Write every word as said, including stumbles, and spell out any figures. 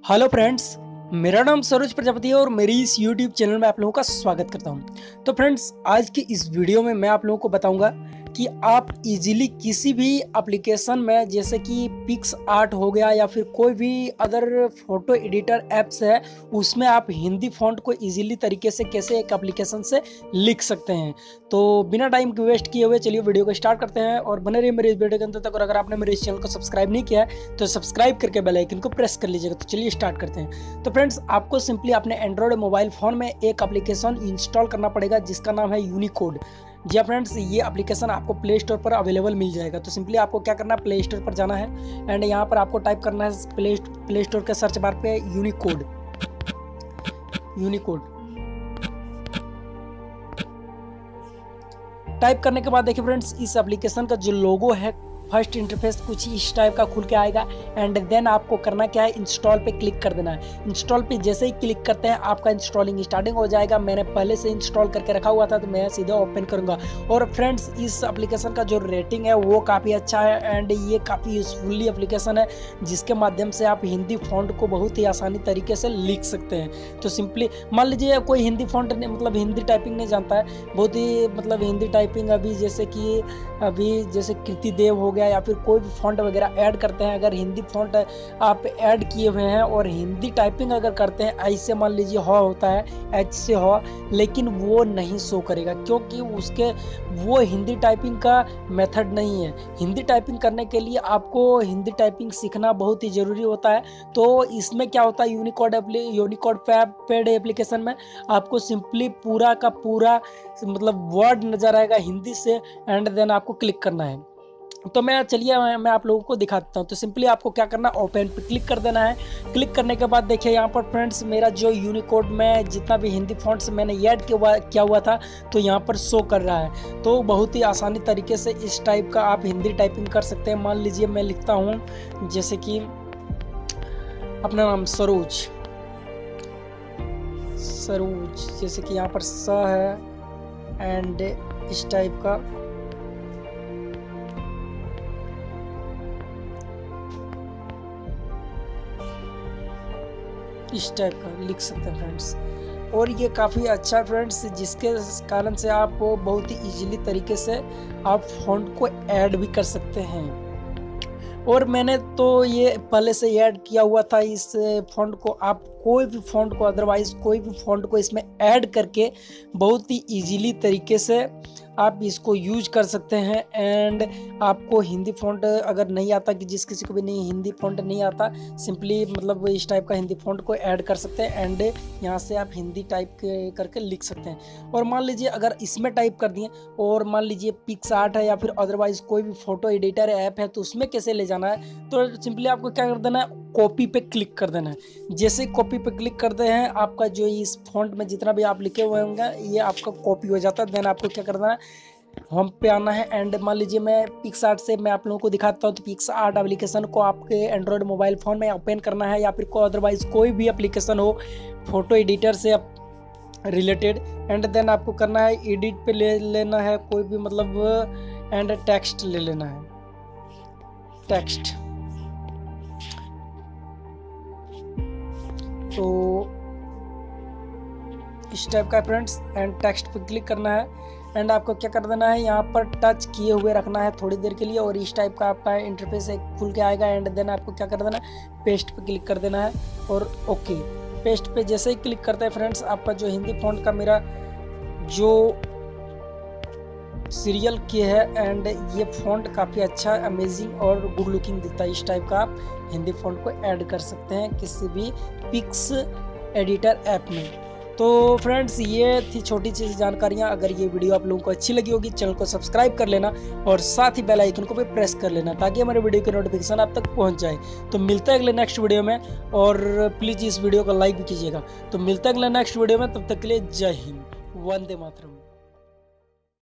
Hello friends, मेरा नाम सरोज प्रजापति है और मेरी इस यूट्यूब चैनल में आप लोगों का स्वागत करता हूं। तो फ्रेंड्स, आज की इस वीडियो में मैं आप लोगों को बताऊंगा कि आप इजीली किसी भी एप्लीकेशन में, जैसे कि पिक्स आर्ट हो गया या फिर कोई भी अदर फोटो एडिटर ऐप्स है, उसमें आप हिंदी फॉन्ट को इजीली तरीके से कैसे एक एप्लीकेशन से लिख सकते हैं। तो बिना टाइम के वेस्ट किए हुए चलिए वीडियो को स्टार्ट करते हैं और बने रहिए मेरे इस वीडियो के अंत तक। और अगर आपने मेरे इस चैनल को सब्सक्राइब नहीं किया है तो सब्सक्राइब करके बेल आइकन को प्रेस कर लीजिएगा। तो चलिए स्टार्ट करते हैं। तो फ्रेंड्स, आपको सिंपली अपने एंड्रॉयड मोबाइल फोन में एक एप्लीकेशन इंस्टॉल करना पड़ेगा जिसका नाम है यूनिकोड। जी हाँ फ्रेंड्स, ये एप्लीकेशन आपको प्ले स्टोर पर अवेलेबल मिल जाएगा। तो सिंपली आपको क्या करना है, प्ले स्टोर पर जाना है एंड यहाँ पर आपको टाइप करना है प्ले प्ले स्टोर के सर्च बार पे यूनिकोड। यूनिकोड टाइप करने के बाद देखिए फ्रेंड्स, इस एप्लीकेशन का जो लोगो है, फर्स्ट इंटरफेस कुछ इस टाइप का खुल के आएगा एंड देन आपको करना क्या है, इंस्टॉल पे क्लिक कर देना है। इंस्टॉल पे जैसे ही क्लिक करते हैं आपका इंस्टॉलिंग स्टार्टिंग हो जाएगा। मैंने पहले से इंस्टॉल करके रखा हुआ था तो मैं सीधे ओपन करूंगा। और फ्रेंड्स, इस एप्लीकेशन का जो रेटिंग है वो काफ़ी अच्छा है एंड ये काफ़ी यूजफुली एप्लीकेशन है जिसके माध्यम से आप हिंदी फॉन्ट को बहुत ही आसानी तरीके से लिख सकते हैं। तो सिंपली मान लीजिए कोई हिंदी फॉन्ट नहीं, मतलब हिंदी टाइपिंग नहीं जानता है, बहुत ही मतलब हिंदी टाइपिंग अभी जैसे कि अभी जैसे कृति देव हो गया या फिर कोई भी फॉन्ट वगैरह ऐड करते हैं, अगर हिंदी फॉन्ट आप ऐड किए हुए हैं और हिंदी टाइपिंग अगर करते हैं, ऐसे मान लीजिए ह होता है, एच से ह, लेकिन वो नहीं शो करेगा क्योंकि उसके वो हिंदी टाइपिंग का मेथड नहीं है। हिंदी टाइपिंग करने के लिए आपको हिंदी टाइपिंग सीखना बहुत ही ज़रूरी होता है। तो इसमें क्या होता है, यूनिकोड यूनिकोड पेड एप्लीकेशन में आपको सिंपली पूरा का पूरा मतलब वर्ड नजर आएगा हिंदी से एंड देन आपको क्लिक करना है। तो मैं चलिए मैं आप लोगों को दिखाता हूँ। तो सिंपली आपको क्या करना है, ओपन पे क्लिक कर देना है। क्लिक करने के बाद देखिए यहाँ पर फ्रेंड्स, मेरा जो यूनिकोड में जितना भी हिंदी फॉन्ट्स मैंने ऐड किया हुआ था तो यहाँ पर शो कर रहा है। तो बहुत ही आसानी तरीके से इस टाइप का आप हिंदी टाइपिंग कर सकते हैं। मान लीजिए मैं लिखता हूँ जैसे कि अपना नाम सरोज सरोज जैसे कि यहाँ पर स है एंड इस टाइप का इस टाइप का लिख सकते हैं फ्रेंड्स। और ये काफ़ी अच्छा है फ्रेंड्स, जिसके कारण से आप बहुत ही इजीली तरीके से आप फॉन्ट को ऐड भी कर सकते हैं। और मैंने तो ये पहले से ऐड किया हुआ था इस फॉन्ट को। आप कोई भी फॉन्ट को, अदरवाइज कोई भी फॉन्ट को इसमें ऐड करके बहुत ही इजीली तरीके से आप इसको यूज कर सकते हैं। एंड आपको हिंदी फॉन्ट अगर नहीं आता, कि जिस किसी को भी नहीं हिंदी फॉन्ट नहीं आता, सिंपली मतलब इस टाइप का हिंदी फॉन्ट को ऐड कर सकते हैं एंड यहाँ से आप हिंदी टाइप करके लिख सकते हैं। और मान लीजिए अगर इसमें टाइप कर दिए और मान लीजिए पिक्स आर्ट है या फिर अदरवाइज कोई भी फोटो एडिटर ऐप है तो उसमें कैसे ले जाना है, तो सिंपली आपको क्या कर देना है, कॉपी पे क्लिक कर देना है। जैसे कॉपी पे क्लिक करते हैं, आपका जो इस फॉन्ट में जितना भी आप लिखे हुए होंगे ये आपका कॉपी हो जाता है। देन आपको क्या करना है, होम पे आना है एंड मान लीजिए मैं पिक्स आर्ट से मैं आप लोगों को दिखाता हूँ। तो पिक्स आर्ट एप्लीकेशन को आपके एंड्रॉयड मोबाइल फ़ोन में ओपन करना है या फिर को अदरवाइज कोई भी एप्लीकेशन हो फोटो एडिटर से रिलेटेड एंड देन आपको करना है एडिट पे ले लेना है कोई भी मतलब एंड टेक्स्ट ले लेना है, टेक्स्ट। तो इस टाइप का फ्रेंड्स एंड टेक्स्ट पे क्लिक करना है एंड आपको क्या कर देना है, यहाँ पर टच किए हुए रखना है थोड़ी देर के लिए और इस टाइप का आपका इंटरफेस एक खुल के आएगा एंड देन आपको क्या कर देना है, पेस्ट पे क्लिक कर देना है और ओके। पेस्ट पे जैसे ही क्लिक करते हैं फ्रेंड्स, आपका जो हिंदी फॉन्ट का मेरा जो सीरियल की है एंड ये फॉन्ट काफ़ी अच्छा, अमेजिंग और गुड लुकिंग दिखता है। इस टाइप का आप हिंदी फॉन्ट को ऐड कर सकते हैं किसी भी पिक्स एडिटर ऐप में। तो फ्रेंड्स, ये थी छोटी सी जानकारियाँ। अगर ये वीडियो आप लोगों को अच्छी लगी होगी, चैनल को सब्सक्राइब कर लेना और साथ ही बेल आइकन को भी प्रेस कर लेना ताकि हमारे वीडियो की नोटिफिकेशन आप तक पहुंच जाए। तो मिलता है अगले नेक्स्ट वीडियो में और प्लीज़ इस वीडियो को लाइक भी कीजिएगा। तो मिलता है अगले नेक्स्ट वीडियो में, तब तक के लिए जय हिंद, वंदे मातरम।